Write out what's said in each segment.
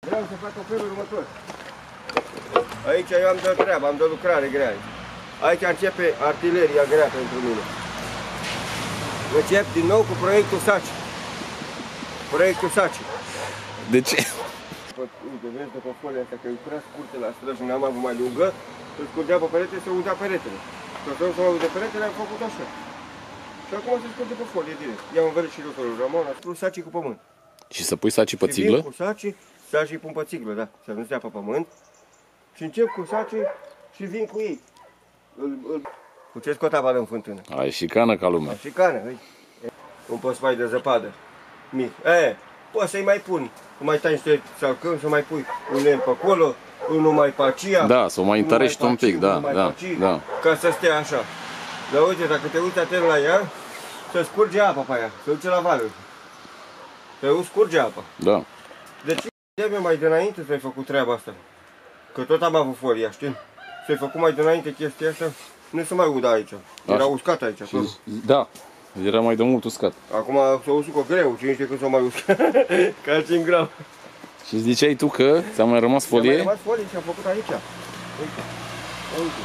Vreau să fac în felul următor. Aici eu am de treabă, am de lucrare grea aici. Aici începe artileria grea pentru mine. Încep din nou cu proiectul Saci. Proiectul Saci. De ce? Uite, vezi după folia asta, că e prea scurtă la străj, n-am avut mai lungă, să scurgea pe perete, să udea peretele. Că să mă ude peretele, am făcut așa. Și acum se scurge pe folie direct. I-am învățit și lucrul Ramon, a spus sacii cu pământ. Și să pui sacii pe țiglă? Cu sacii pun pe țiglă, da, să nu stea pe pământ. Și încep cu sacii și vin cu ei. Cu ce scot apa în fântână. Ai și cană ca lumea. Și cană, uite. Un pospai de zăpadă mic. Poți să-i mai puni. Nu mai tai niște salcâmi, să mai pui un lemn pe acolo, unul mai pe aceea. Da, să o mai întărești un pic, da. Ca să stea așa. Dar uite, dacă te uiți atent la ea, să scurge apa pe aia, să duce la valuri. Să scurge apa. Da. Deci, de mai dinainte să-ai făcut treaba asta. Că tot am avut folia, știi? S-ai făcut mai dinainte chestia asta, nu se mai udă aici. Era uscat aici. Da, era mai de mult uscat. Acum s-o usucă greu, cine știe când s-o mai uscat. Calci în grau. Și ziceai tu că ți-a mai rămas folie? Mi-a mai rămas folie și am făcut aici. Uite. Uite.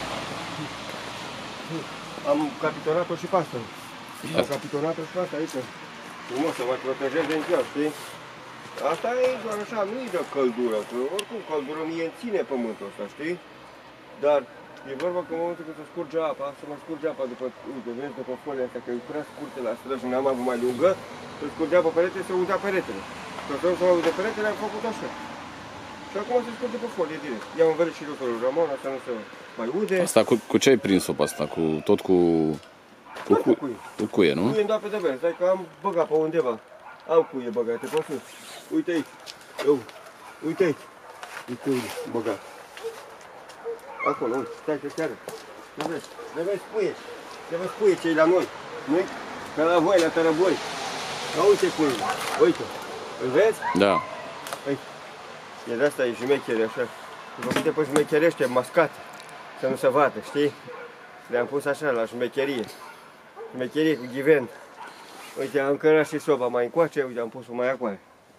Am capitonat-o și pe asta. Am capitonat-o și pe asta aici. Frumos, să mă protejeze în chiar, știi? Asta e doar așa, nu e de căldură, că oricum căldură mie îmi ține pământul ăsta, știi? Dar e vorba că în momentul când se scurge apa, să mă scurge apa după, uite, vezi după folia asta, că e prea scurtă la străj, n-am avut mai lungă, să scurgea pe perete, să udea peretele. Că să mă ude peretele, am făcut așa. Și acum se scurge pe folie direct. I-am învățit și lucrul Ramon, asta nu se mai ude. Asta cu ce ai prins-o pe asta? Tot cu cuie, nu? Cuie doar pe de vers, stai că am băgat pe undeva. Am cuie băgate pe sus. Uite aici. Uite aici. Uite unde băgat. Acolo, uite, stai că chiar. Nu vezi cuie. Nu vezi cuie cei la noi. Nu-i ca la voi, la tărăboi. Ca uite cuie. Uite. Îl vezi? Da. Uite. E de asta, e șmechere așa. E făcute pe șmecherește, mascat. Să nu se vadă, știi? Le-am pus așa, la șmecherie. Șmecherie cu ghiven. Uite, am cărat și soba mai încoace, uite, am pus-o mai acolo.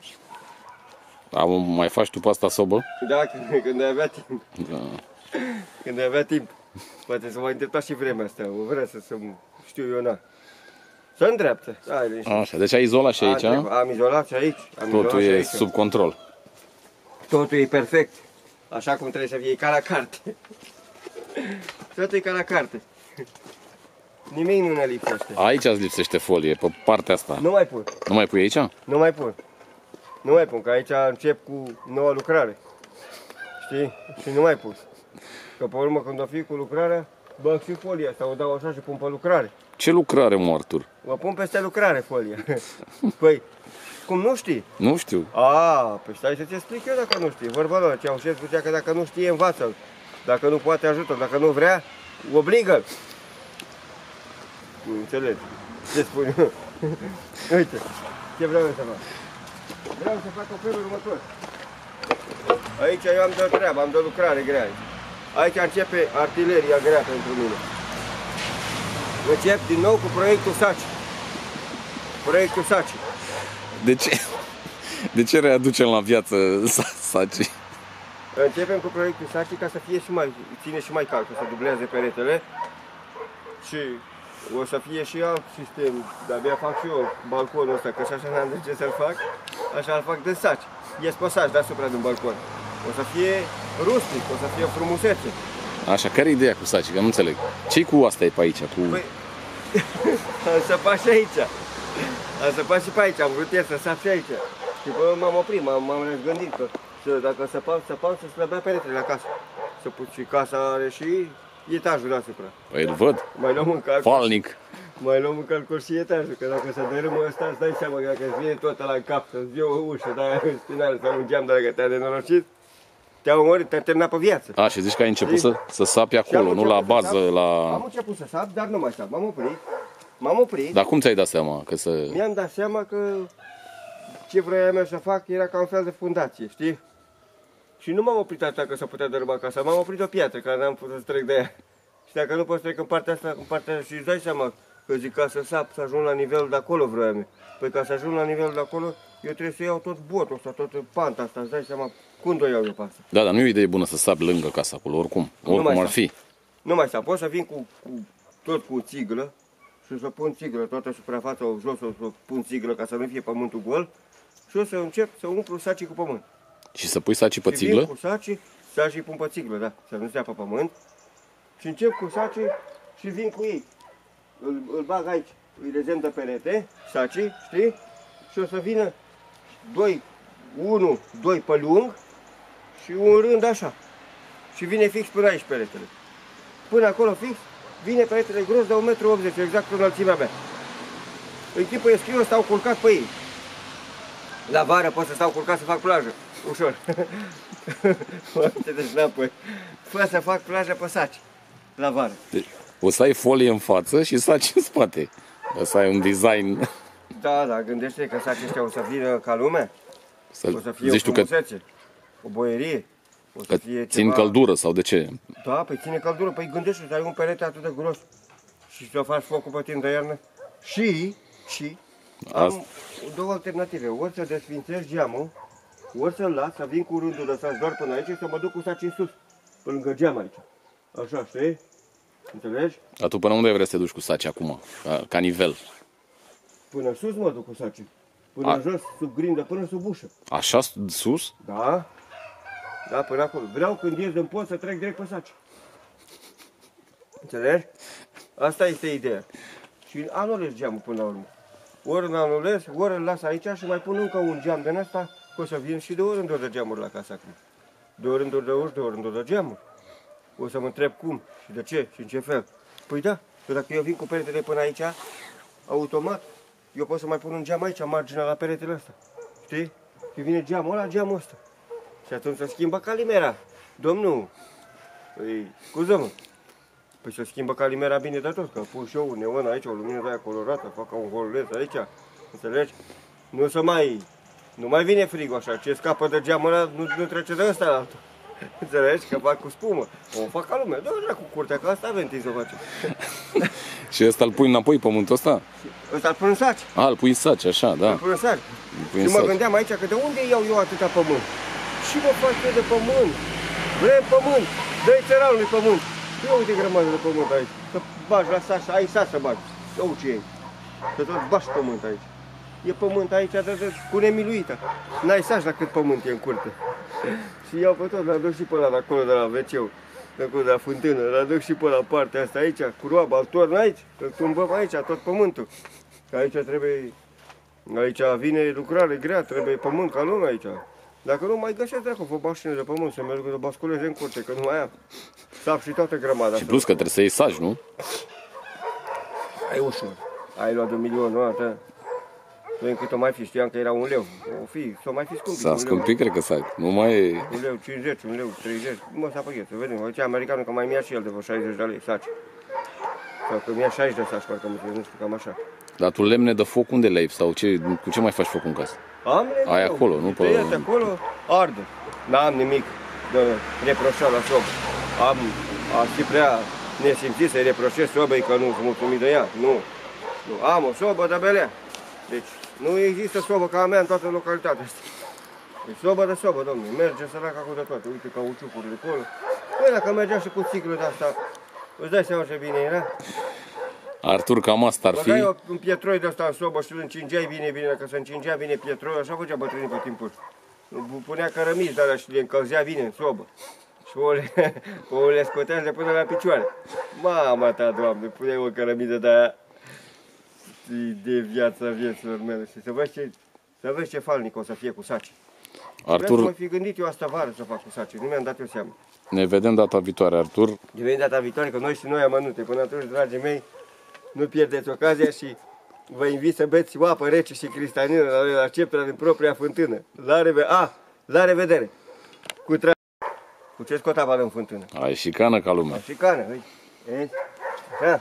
Mai faci tu pe asta sobă? Da, când ai avea timp. Da. Când ai avea timp. Poate să mai îndrepta și vremea asta, o vrea să știu eu, na. Să îndreaptă. Așa, deci ai izolat și aici, am izolat și aici. Totul e sub control. Totul e perfect. Așa cum trebuie să fie, ca la carte. Totul e ca la carte. Nimic nu ne lipsește. Aici îți lipsește folie, pe partea asta. Nu mai pun. Nu mai pui aici? Nu mai pun. Nu mai pun, că aici încep cu noua lucrare. Știi? Și nu mai pun. Că pe urmă când o fi cu lucrarea, bag și folia asta, o dau așa și pun pe lucrare. Ce lucrare, Artur? O pun peste lucrare folia. Păi, cum nu știi? Nu știu. Păi stai să-ți explic eu dacă nu știi. Vorba lor, Ceaușescu zicea că dacă nu știe, învață-l. Dacă nu poate, ajută-l. Dacă nu vrea, obligă-l. Nu înțelegi. Ce spun eu? Uite, ce vreau să fac. Vreau să fac în felul următor. Aici eu am de treabă, am de lucrare grea aici. Aici începe artileria grea pentru mine. Încep din nou cu proiectul Saci. Proiectul Saci. De ce readucem la viață Saci? Începem cu proiectul Saci ca să fie și mai, ține și mai cald, că să dubleze peretele. Și o să fie și alt sistem, de-abia fac și eu balconul ăsta, că și așa n-am de ce să-l fac, așa îl fac de saci. Ies pe saci deasupra de un balcon. O să fie rustic, o să fie frumusețe. Așa, care e ideea cu saci? Că nu înțeleg. Ce-i cu asta e pe aici? Păi, am săpat și aici. Am săpat și pe aici, am vrut să sap și aici. Și bă, m-am oprit, m-am răzgândit că dacă săpam, să slăbea peretele la casă. Și casa are și etajul deasupra. Păi îl văd. Mai luăm în calcul. Falnic. Mai luăm în calcul și etajul, că dacă se dărâmă ăsta, îți dai seama că dacă îți vine tot ăla în cap, să-ți vie o ușă de aia în spinare sau un geam, dacă te-a nenorocit, te-a omorât, te-a terminat pe viață. Și zici că ai început să sapi acolo, nu la bază, Am început să sap, dar nu mai sap, m-am oprit. Dar cum ți-ai dat seama? Mi-am dat seama că ce vroiam eu să fac era ca un fel de fundație, știi? Și nu m-am oprit așa că să putea dărâma casa, m-am oprit o piatră, care n-am putut să trec de ea. Și dacă nu poți să trec în partea asta, în partea și îți dai seama că zic ca să sap, să ajung la nivelul de acolo vroiam eu. Păi ca să ajung la nivelul de acolo, eu trebuie să iau tot botul ăsta, toată panta asta, îți dai seama cum o iau eu pe asta. Da, dar nu e o idee bună să sap lângă casa acolo, oricum. Oricum ar fi. Nu mai sta, pot să vin tot cu țiglă și să pun țiglă, toată suprafața jos, o să pun țiglă ca să nu fie pământul gol și o să încep să umplu sacii cu pământ. Și să pui sacii pe și țiglă? Vin cu sacii pun pe țiglă, da, să nu stea pe pământ. Și încep cu sacii și vin cu ei. Îl bag aici, îi rezem de perete, sacii, știi? Și o să vină 2 pe lung și un rând așa. Și vine fix până aici peretele. Până acolo fix, vine peretele gros de 1,80 m, exact înălțimea mea. În timpul e eu stau culcat pe ei. La vară pot să stau culcat să fac plajă, ușor. Deci înapoi. Fără să fac plajă pe saci, la vară. Deci, o să ai folie în față și saci în spate. O să ai un design. Da, gândește că sacii ăștia o să vină ca lumea. O să fie zici o frumusețe, o boierie. O să fie țin ceva... căldură sau de ce? Da, păi ține căldură. Păi gândește să ai un perete atât de gros și să faci focul pe tine de iarnă. Și am două alternative. Ori să desfințez geamul, ori să-l las, să vin cu rândul ăsta doar până aici și să mă duc cu saci în sus, pe lângă geam aici. Așa, știi? Înțelegi? Dar tu până unde vrei să te duci cu saci acum? Ca nivel? Până sus mă duc cu saci. Până jos, sub grindă, până sub ușă. Așa sus? Da. Da, până acolo. Vreau când ies din pod să trec direct pe saci. Înțelegi? Asta este ideea. Și anulez geamul până la urmă. Ori îl anulez, ori îl las aici și mai pun încă un geam din ăsta, că o să vin și 2 rânduri de geamuri la casa acum. 2 rânduri de uși, 2 rânduri de geamuri. O să mă întreb cum și de ce și în ce fel. Păi da, că dacă eu vin cu peretele până aici, automat, eu pot să mai pun un geam aici, marginea la peretele ăsta. Știi? Și vine geamul ăla, geamul ăsta. Și atunci se schimbă calimera. Domnul, păi, scuză-mă. Păi se schimbă calimera bine de tot, că pun și eu un neon aici, o lumină de aia colorată, fac ca un holuleț aici, înțelegi? Nu mai vine frigul așa, ce scapă de geamul ăla nu trece de ăsta la altul. Înțelegi? Că fac cu spumă. O fac ca lumea, dă-o cu curtea, că asta avem timp să facem. Și ăsta îl pui înapoi, pământul ăsta? Ăsta îl pun în saci. Îl pui în saci, așa, da. Îl pun în saci. Și mă gândeam aici că de unde iau eu atâta pământ? Și mă fac eu de pământ. Vrem pământ, dă-i țăranului pământ. Ia uite grămadă de pământ aici. Să bagi la saci, ai saci să bagi. Ia uite ce e. Să tot bagi pământ aici. E pământ aici, cu nemiluită. N-ai saci la cât pământ e în curte. Și iau pe tot, l-aduc și pe ăla de acolo, de la WC-ul, de acolo, de la fântână, l-aduc și pe la partea asta aici, cu roaba, îl torn aici, îl tumbăm aici, tot pământul. Că aici trebuie, aici vine lucrare grea, trebuie pământ ca lumea aici. Dacă nu mai găsesc dacă o mașină de pământ, să merg să basculeze în curte, că nu mai am. Sap și toată grămada. Și plus că trebuie să iei saci, nu? Ai ușor. Ai luat 1 milion, nu atât. Nu încât o mai fi, știam că era 1 leu. O fi, s-o mai fi scumpit. S-a scumpit, cred că saci. Nu mai e... 1 leu 50, 1 leu 30. Mă, s-a păghet, să vedem. Zicea americanul că mai mi-a și el de vreo 60 de lei, saci. Sau că mi-a 60 de saci, parcă nu știu, cam așa. Dar tu lemne de foc unde le-ai? Sau cu ce mai faci foc în casă? Am lemne. Ai acolo, nu pe... Tăiat acolo, arde. N-am nimic de reproșat la sobă. Ar fi prea nesimțit să-i reproșez sobei că nu sunt mulțumit de ea. Nu. Am o sobă de belea. Deci nu există sobă ca a mea în toată localitatea asta. Deci sobă de sobă, domnule. Merge săraca cu de toate. Uite cauciucurile acolo. Păi dacă mergea și cu țiglul de asta, îți dai seama ce bine era? Artur, cam asta ar fi. Băgai un pietroi de ăsta în sobă și îl încingeai bine, dacă se încingea bine pietroi, așa făcea bătrânii pe timpul. Punea cărămizi de alea și le încălzea bine în sobă. Și o le scotea de până la picioare. Mama ta, Doamne, puneai o cărămidă de aia de viața vieților mele. Și să vezi ce falnic o să fie cu saci. Artur, vreau să mă fi gândit eu asta vară să fac cu saci. Nu mi-am dat eu seama. ne vedem data viitoare, Artur. Ne vedem data viitoare, că noi și noi amănunte. Până atunci, dragii mei, nu pierdeți ocazia și vă invit să beți o apă rece și cristalină la ceptera din propria fântână. La revedere! Cu ce scot apa în fântână? Ai și cană ca lumea. Și cană, uite.